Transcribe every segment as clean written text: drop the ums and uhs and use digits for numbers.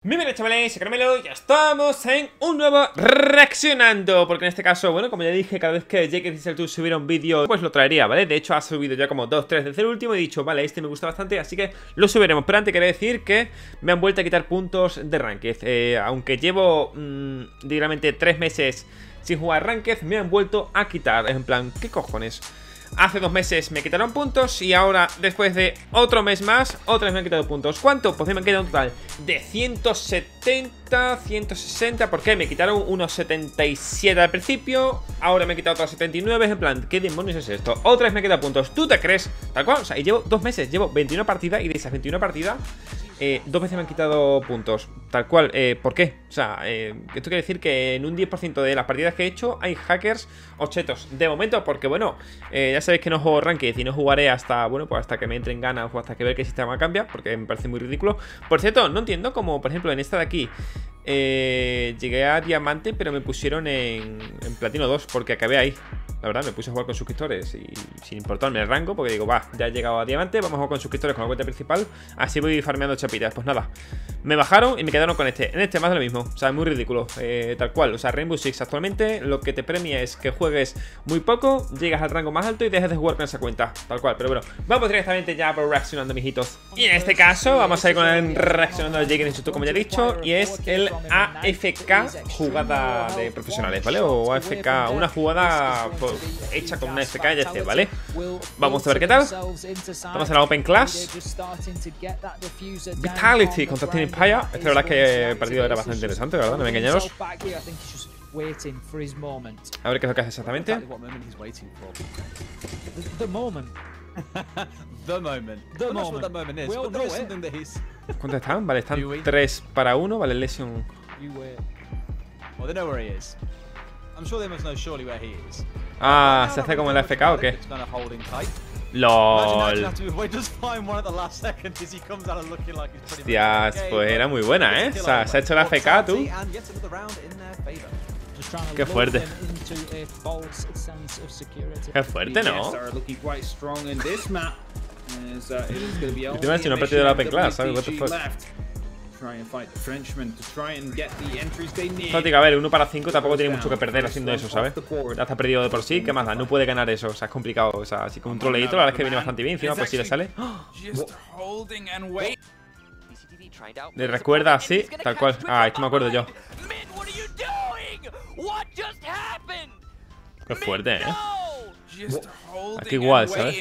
Muy bien, chavales, soy Caramelo, ya estamos en un nuevo reaccionando. Porque en este caso, bueno, como ya dije, cada vez que JKCSL2 subiera un vídeo, pues lo traería, ¿vale? De hecho, ha subido ya como 2, 3 desde el último. Y he dicho, vale, este me gusta bastante, así que lo subiremos. Pero antes quería decir que me han vuelto a quitar puntos de Ranked. Aunque llevo, digamos, 3 meses sin jugar Ranked, me han vuelto a quitar. En plan, ¿qué cojones? Hace 2 meses me quitaron puntos y ahora, después de otro mes más, otra vez me han quitado puntos. ¿Cuánto? Pues me han quitado un total de 170, 160. ¿Por qué? Me quitaron unos 77 al principio, ahora me han quitado otros 79. En plan, ¿qué demonios es esto? Otra vez me han quitado puntos. ¿Tú te crees? Tal cual, o sea, y llevo 2 meses, llevo 21 partidas y de esas 21 partidas 2 veces me han quitado puntos. Tal cual, ¿por qué? O sea, esto quiere decir que en un 10% de las partidas que he hecho hay hackers o chetos. De momento, porque bueno, ya sabéis que no juego Ranked y no jugaré hasta, bueno, pues hasta que me entren ganas o hasta que vea que el sistema cambia, porque me parece muy ridículo. Por cierto, no entiendo como, por ejemplo, en esta de aquí llegué a Diamante, pero me pusieron en Platino 2, porque acabé ahí. La verdad, me puse a jugar con suscriptores y sin importarme el rango, porque digo, va, ya he llegado a Diamante, vamos a jugar con suscriptores con la cuenta principal, así voy farmeando chapitas. Pues nada, me bajaron y me quedaron con este. En este más de lo mismo, o sea, muy ridículo, tal cual. O sea, Rainbow Six actualmente lo que te premia es que juegues muy poco, llegas al rango más alto y dejes de jugar con esa cuenta, tal cual. Pero bueno, vamos directamente ya por reaccionando, mijitos. Y en este caso vamos a ir con el reaccionando de JKCSL2, como ya he dicho, y es el AFK jugada de profesionales, ¿vale? O AFK, una jugada hecha con una AFK y DC, ¿vale? Vamos a ver qué tal. Vamos a la Open Class. Vitality contra Team Empire. Es que la verdad es que el partido era bastante interesante, ¿verdad? No me engañaros. A ver qué es lo que hace exactamente. ¿Cuántos están? Vale, están 3 para 1. Vale, Lesion. Ah, ¿se hace como el AFK o qué? LOL. Hostias, pues era muy buena, ¿eh? O sea, se ha hecho la AFK, tú. Qué fuerte. Qué fuerte, ¿no? El tema es si no he perdido la Open Class, ¿sabes? What the fuck. A ver, 1 para 5 tampoco tiene mucho que perder haciendo eso, ¿sabes? Ya está perdido de por sí, ¿qué más da? No puede ganar eso, o sea, es complicado. O sea, así con un troleíto, la verdad es que viene bastante bien. Encima, pues si le sale. Le recuerda así, tal cual. Ah, esto me acuerdo yo. Qué fuerte, ¿eh? Aquí igual, ¿sabes?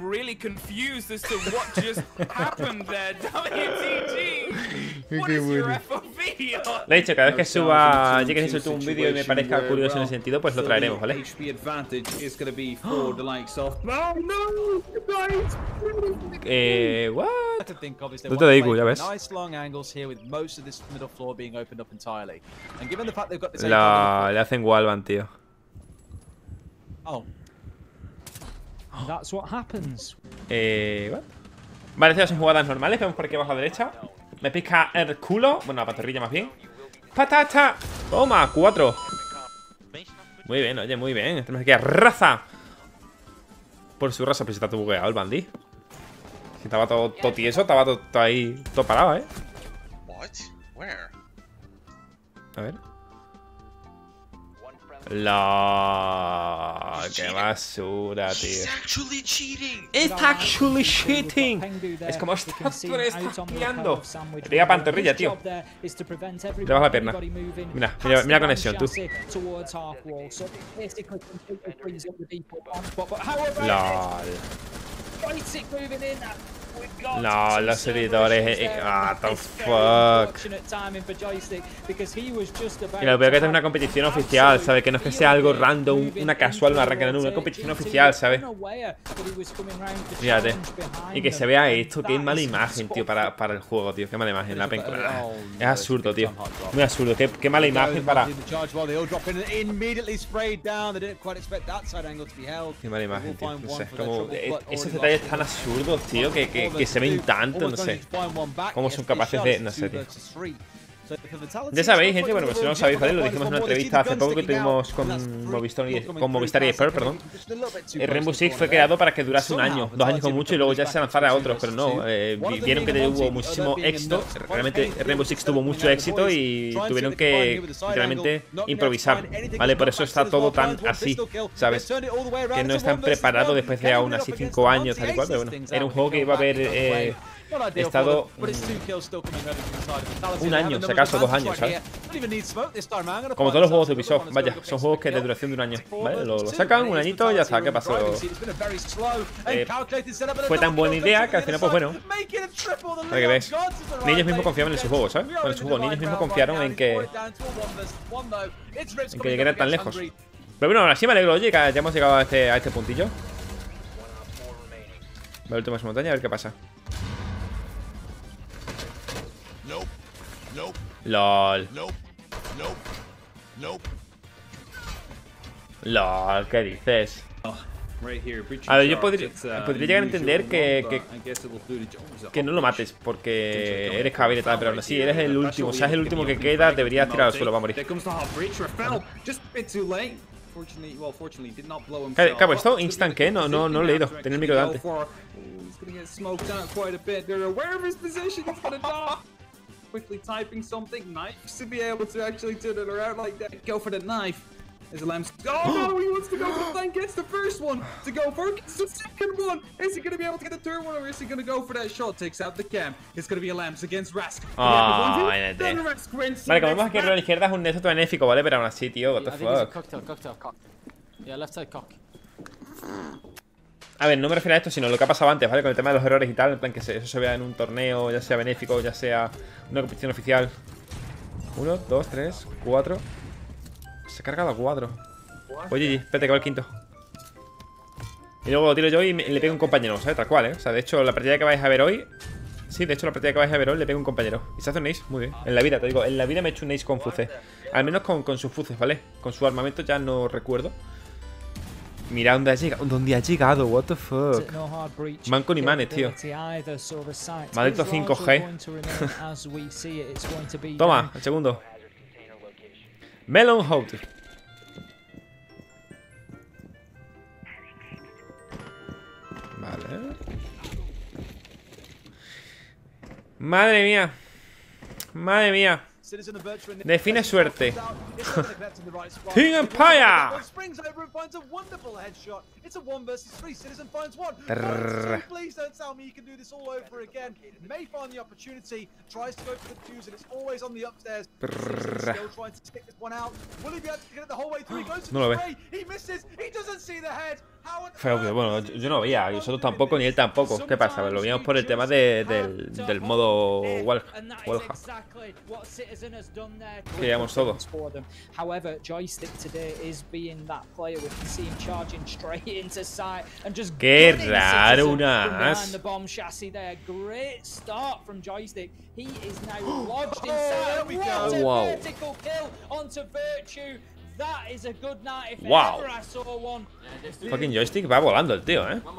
Qué bueno. De hecho, cada vez que suba JKCSL2 un vídeo y me parezca curioso en ese sentido, pues lo traeremos, ¿vale? What? No te digo, ya ves. Le hacen wallbang, tío. What? Vale, estas son jugadas normales. Vemos por aquí abajo a la derecha. Me pica el culo. Bueno, la pantorrilla más bien. ¡Patata! Toma, 4. Muy bien, oye, muy bien. Tenemos aquí a raza. Por su raza, pues está todo bugueado el bandí. Si estaba todo tieso, estaba todo ahí, todo parado, ¿eh? A ver. ¡Qué basura, tío! ¡It's actually cheating! Es como estás pillando. Te diga pantorrilla, tío. Te baja la pierna. Mira la conexión, tú. LOL. No, los seguidores. What the fuck. Y lo peor que esta es una competición oficial, ¿sabes? Que no es que sea algo random, una casual, una arranca, no, una competición oficial, ¿sabes? Fíjate. Y que se vea esto, qué mala imagen, tío, para el juego, tío. Qué mala imagen, la película. Es absurdo, tío. Muy absurdo, qué mala imagen para. Qué mala imagen, tío. No sé, como. Esos detalles tan absurdos, tío, que se ven tanto, no sé. Cómo son capaces de. No sé, tío. Ya sabéis, gente, bueno, pues si no lo sabéis, ¿vale? Lo dijimos en una entrevista hace poco que tuvimos con Movistar eSports, perdón. El Rainbow Six fue creado para que durase un año, 2 años con mucho, y luego ya se lanzara a otros, pero no, vieron que hubo muchísimo éxito. Realmente Rainbow Six tuvo mucho éxito y tuvieron que realmente improvisar, ¿vale? Por eso está todo tan así, ¿sabes? Que no están preparados después de aún así 5 años, tal y cual, pero bueno, era un juego que iba a haber estado un año, si acaso 2 años, ¿sabes? Como todos los juegos de Ubisoft, vaya, son juegos que de duración de un año, ¿vale? Lo sacan un añito y ya está, ¿qué pasó? Fue tan buena idea que al final, pues bueno, para que veas, ni ellos mismos confiaban en su juego, ¿sabes? Bueno, en su juego, ni ellos mismos confiaron en que llegara tan lejos. Pero bueno, ahora sí me alegro, oye, que ya hemos llegado a este puntillo. Voy a última montaña a ver qué pasa. LOL. LOL, ¿qué dices? A ver, yo podría llegar a entender que no lo mates porque eres caballero y tal, pero aún así eres el último. O sea, es el último que queda, deberías tirar al suelo, va a morir. Cabo, esto instant que no he leído. Tenía el micro delante. Quickly typing something nice to be able to actually turn it around like that. Go for the knife. As Lamb's. Oh no, he wants to go for the thing. Gets the first one to go for. Gets the second one. Is he going to be able to get the third one, or is he going to go for that shot? Takes out the cam. It's going to be a Lambs against Rask. Vale, como vemos aquí a la izquierda es un nexo benéfico, ¿vale? Pero aún así, tío, what the fuck. Cocktail cock. Yeah, left side cock. A ver, no me refiero a esto, sino lo que ha pasado antes, ¿vale? Con el tema de los errores y tal, en plan que eso se vea en un torneo, ya sea benéfico, ya sea una competición oficial. 1, 2, 3, 4. Se ha cargado a 4. Oye, espérate que va el quinto. Y luego lo tiro yo y le pego a un compañero, ¿sabes? Tal cual, ¿eh? O sea, de hecho, la partida que vais a ver hoy... Sí, de hecho, la partida que vais a ver hoy le pego a un compañero. Y se hace un ace, muy bien. En la vida, te digo, en la vida me he hecho un ace con Fuce. Al menos con sus Fuces, ¿vale? Con su armamento ya no recuerdo. Mira dónde ha llegado, what the fuck. Manco ni manes, tío. Maldito 5G. Toma, el segundo. Melon Hout. Vale. Madre mía. Madre mía. Define suerte. King Empire. No lo ve. Bueno, yo no veía, y vosotros tampoco, ni él tampoco. ¿Qué pasa? Lo veíamos por el tema del modo Wallhack. Que llevamos todo. Qué raro, una as. Wow. Wow. Fucking joystick va volando el tío, ¿eh?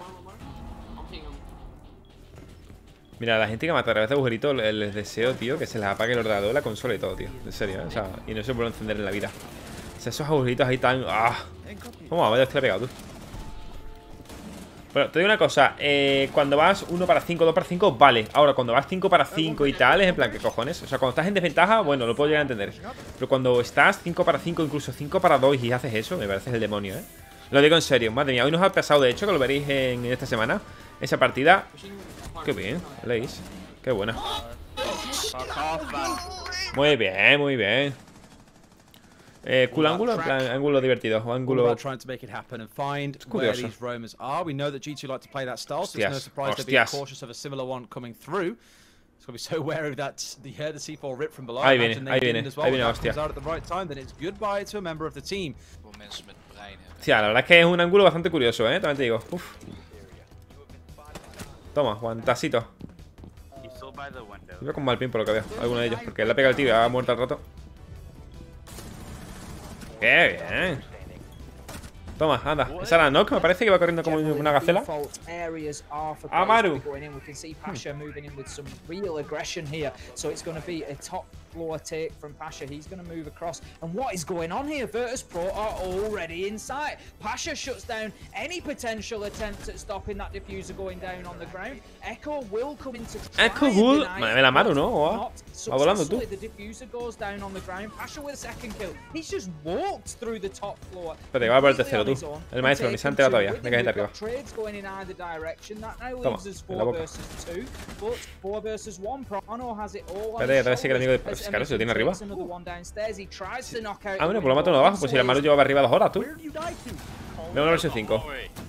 Mira, la gente que mata a través de agujeritos les deseo, tío, que se les apague el ordenador, la consola y todo, tío. En serio, ¿eh? O sea, y no se puede encender en la vida. O sea, esos agujeritos ahí tan... ¡Ah! ¿Cómo? Vaya, te la he pegado, tú. Bueno, te digo una cosa. Cuando vas 1 para 5, 2 para 5, vale. Ahora, cuando vas 5 para 5 y tal, es en plan, ¿qué cojones? O sea, cuando estás en desventaja, bueno, lo puedo llegar a entender. Pero cuando estás 5 para 5, incluso 5 para 2 y haces eso, me parece el demonio, ¿eh? Lo digo en serio, madre mía. Hoy nos ha pasado, de hecho, que lo veréis en esta semana. Esa partida. Qué bien, ¿leéis? Qué buena. Muy bien, muy bien. Cool ángulo, en plan, ángulo divertido, o ángulo curioso. Ahí viene, hostia. Hostia, la verdad es que es un ángulo bastante curioso, también te digo. Uf. Toma, guantacito. Iba con mal pin por lo que veo, alguno de ellos, porque le ha pegado el tío y ha muerto al rato. ¡Qué bien! Toma, anda. Esa era Nock, me parece que iba corriendo como una gacela. Amaru. floor take from Pasha. He's going to move across. And what is going on here? Virtus Pro are already in sight. Pasha shuts down any potential attempt at stopping that diffuser going down on the ground. Echo will come into Echo Bull. Me la mato, ¿no? Va volando tú. The diffuser goes down on the ground. Pasha with a second kill. He's just walked through the top floor. Espérate, que va por el tercero tú. El maestro, ni se ha enterado todavía. Me caes de arriba. Trades going in either direction. That now Toma, leaves us en la 4 boca. versus 2. But 4 versus 1. Prono has it all. Espérate, otra vez sí que el amigo de... Pues, claro, se lo tiene arriba. Ah, bueno, pues lo mato uno abajo. Pues si el Maru llevaba arriba 2 horas, tú. Veo una versión 5.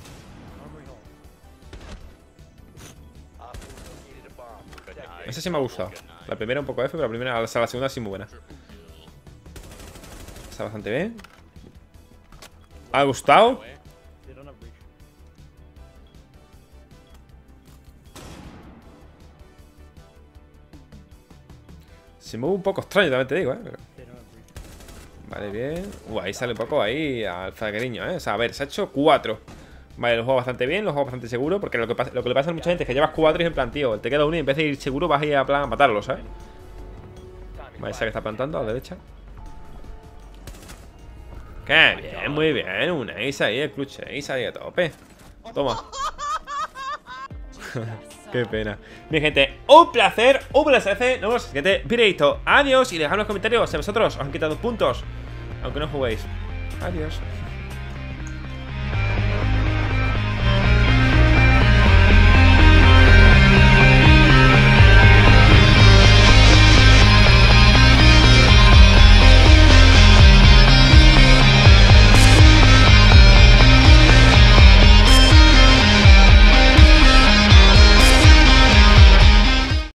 Esa sí me ha gustado. La primera un poco F, pero la segunda sí muy buena. Está bastante bien. ¿Ha gustado? Se mueve un poco extraño, también te digo, pero... Vale, bien. Ahí sale un poco ahí alfa de cariño, O sea, a ver, se ha hecho 4. Vale, lo juego bastante bien, lo juego bastante seguro. Porque lo que le pasa a mucha gente es que llevas 4 y es en plan, tío, te queda uno y en vez de ir seguro vas a ir a plan a matarlo, ¿sabes? Vale, esa que está plantando a la derecha. Qué bien, muy bien. Un ace ahí, el clutch ace ahí a tope. Toma. Qué pena. Mi gente, un placer. Nos vemos en el siguiente videito. Adiós. Y dejad en los comentarios si a vosotros os han quitado puntos, aunque no juguéis. Adiós.